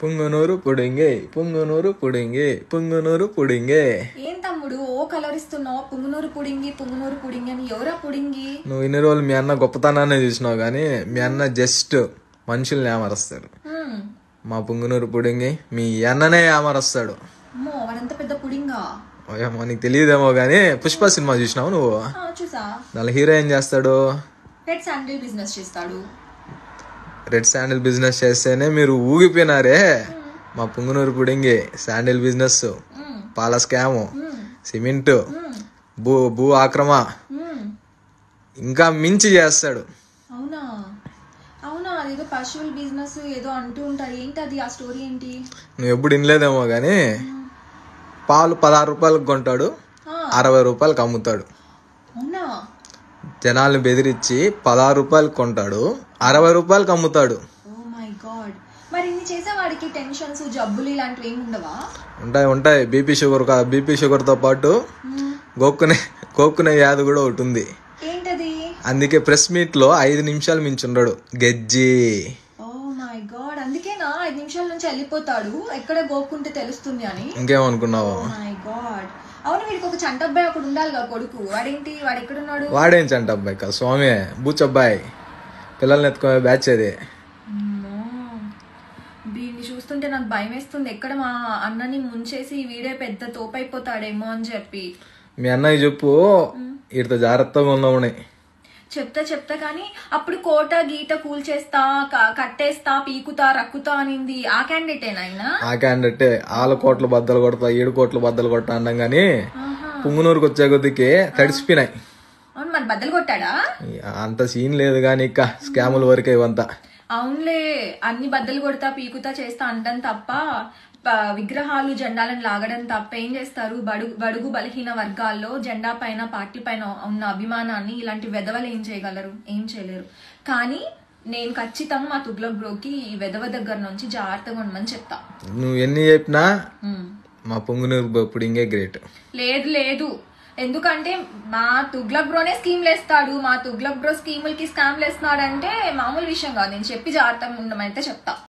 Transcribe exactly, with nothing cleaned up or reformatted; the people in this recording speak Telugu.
పుంగునూరు పుడింగి పుంగునూరు పుడింగి పుంగునూరు పుడింగి. ఏం తమ్ముడు ఓ కలర్ ఇస్తున్నావు? పుంగునూరు పుడింగి పుంగునూరు పుడింగి అని ఎవరా పుడింగి? నువ్వు ఇన్ని రోజులు మీ అన్న గొప్పతనాన్ని చూసినావు కానీ మీ అన్న జస్ట్ మనుషుల్ని ఏమరుస్తాడు. మా పుంగునూరు పుడింగి మీ అన్ననే ఏమరుస్తాడు. అమ్మో వాడంత పెద్ద పుడింగా? ఏమో నీకు తెలియదేమో గానీ పుష్ప సినిమా చూసినావు నువ్వు? చూసా. దాని హీరో ఏం చేస్తాడు? రెడ్ శాండిల్ బిజినెస్ చేస్తాడు. రెడ్ శాండిల్ బిజినెస్ చేస్తేనే మీరు ఊగిపోయినారే. మా పుంగునూరు పుడింగి శాండిల్ బిజినెస్, పాల స్కాము, సిమెంట్, భూ భూ ఆక్రమ ఇంకా మించి చేస్తాడు. అవునా అవునా అదేదో పశువుల బిజినెస్ ఏదో అంటూ ఉంటారు, ఏంటి అది? ఆ స్టోరీ ఏంటి? నువ్వు ఎప్పుడు వినలేదేమో గానీ పాలు పదహారు రూపాయలకు కొంటాడు, అరవై రూపాయలకు అమ్ముతాడు. అవునా? జనాల్ని బెదిరించి పదహారు రూపాయలకు కొంటాడు, అరవై రూపాయలకు అమ్ముతాడు. Oh my god. మరి ఇన్ని చేసేవాడికి టెన్షన్స్ జబ్బులు ఇలాంటివి ఏమి ఉండవా? ఉంటాయి ఉంటాయి బీపీ షుగర్ బీపీ షుగర్ తో పాటు గోక్కునే గోక్కునే వ్యాధి కూడా ఒకటి ఉంది. ఏంటది? అందుకే ప్రెస్ మీట్ లో ఐదు నిమిషాలు మించుండడు గజ్జి. ఓ మై గాడ్, అందుకేనా ఐదు నిమిషాల నుంచి వెళ్ళిపోతాడు ఎక్కడ గోక్కుంటే తెలుస్తుంది అని? ఇంకేమనుకున్నావు? Oh my god. అవును, వీడికి ఒక చంట అబ్బాయి అక్కడ ఉండాలి కదా కొడుకు, వాడేంటి వాడు ఎక్కడున్నాడు? వాడేం చంట అబ్బాయి కాదు స్వామి, బూచబ్బాయి, పిల్లల్ని ఎత్తుకునే బ్యాచ్ అది. వీడిని చూస్తుంటే నాకు భయం వేస్తుంది, ఎక్కడ మా అన్నని ముంచేసి వీడే పెద్ద తోపైపోతాడేమో అని చెప్పి. మీ అన్నయ్య చెప్పు వీటితో జాగ్రత్తగా ఉన్నామని. చెప్తా చెప్తా కానీ అప్పుడు కోట గీట కూల్చేస్తా కట్టేస్తా పీకుతా రక్కుతా అనింది ఆ క్యాండిడేట్ అయినా? ఆ క్యాండిడేటే. ఆల కోట్లు బద్దలు కొడతా ఏడు కోట్లు బద్దలు కొడతా అన్నాం గానీ పుంగునూరుకు వచ్చే కొద్దికి తడిసిపోయినాయి. అవును, మరి బద్దలు కొట్టాడా? అంత సీన్ లేదు గానీ ఇక స్కాముల వరకే ఇవంతా. అవునులే, అన్ని బద్దలు కొడతా పీకుతా చేస్తా అంటాం తప్ప విగ్రహాలు జెండాలను లాగడం తప్ప ఏం చేస్తారు? బడుగు బడుగు బలహీన వర్గాల్లో జెండా పైన పార్టీ పైన ఉన్న అభిమానాన్ని ఇలాంటి వెధవలు ఏం చేయగలరు? ఏం చేయలేరు. కానీ నేను ఖచ్చితంగా మా తుగ్లక్ బ్రోకి ఈ వెధవ దగ్గర నుంచి జాగ్రత్తగా ఉండమని చెప్తా. నువ్వు ఎన్ని చెప్పినా మా పొంగునూరు పుడింగే గ్రేట్. లేదు లేదు ఎందుకంటే మా తుగ్లక్ బ్రోనే స్కీమ్లు వేస్తాడు, మా తుగ్లక్ బ్రో స్కీములకి స్కామ్లు వేస్తున్నాడు అంటే మామూలు విషయం కాదు. నేను చెప్పి జాగ్రత్తగా ఉండమని అయితే చెప్తా.